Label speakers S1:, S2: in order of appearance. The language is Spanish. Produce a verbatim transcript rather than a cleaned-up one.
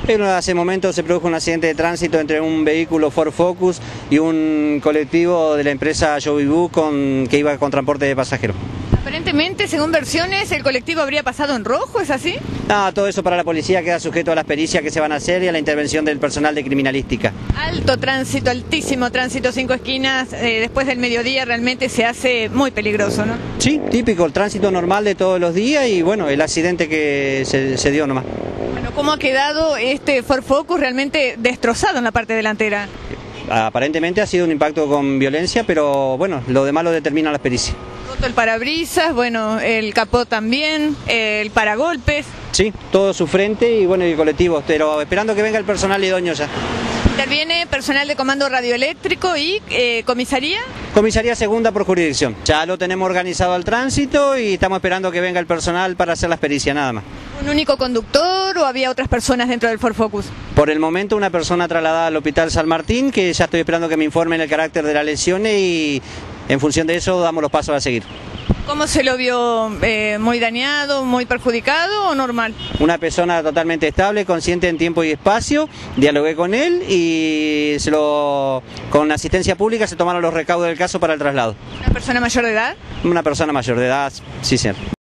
S1: Pero hace momentos se produjo un accidente de tránsito entre un vehículo Ford Focus y un colectivo de la empresa Jovibu con que iba con transporte de pasajeros.
S2: Aparentemente, según versiones, el colectivo habría pasado en rojo, ¿es así?
S1: Ah, todo eso para la policía queda sujeto a las pericias que se van a hacer y a la intervención del personal de criminalística.
S2: Alto tránsito, altísimo tránsito, cinco esquinas, eh, después del mediodía realmente se hace muy peligroso, ¿no?
S1: Sí, típico, el tránsito normal de todos los días y bueno, el accidente que se, se dio nomás.
S2: Bueno, ¿cómo ha quedado este Ford Focus realmente destrozado en la parte delantera?
S1: Aparentemente ha sido un impacto con violencia, pero bueno, lo demás lo determinan las pericias.
S2: Roto el parabrisas, bueno, el capó también, el paragolpes.
S1: Sí, todo su frente y bueno, y el colectivo, pero esperando que venga el personal idóneo ya.
S2: Interviene personal de comando radioeléctrico y eh, comisaría.
S1: Comisaría segunda por jurisdicción. Ya lo tenemos organizado al tránsito y estamos esperando que venga el personal para hacer las pericias, nada más.
S2: ¿Un único conductor o había otras personas dentro del Ford Focus?
S1: Por el momento una persona trasladada al Hospital San Martín, que ya estoy esperando que me informen el carácter de las lesiones y en función de eso damos los pasos a seguir.
S2: ¿Cómo se lo vio? Eh, ¿Muy dañado, muy perjudicado o normal?
S1: Una persona totalmente estable, consciente en tiempo y espacio, dialogué con él y se lo, con asistencia pública se tomaron los recaudos del caso para el traslado.
S2: ¿Una persona mayor de edad?
S1: Una persona mayor de edad, sí señor.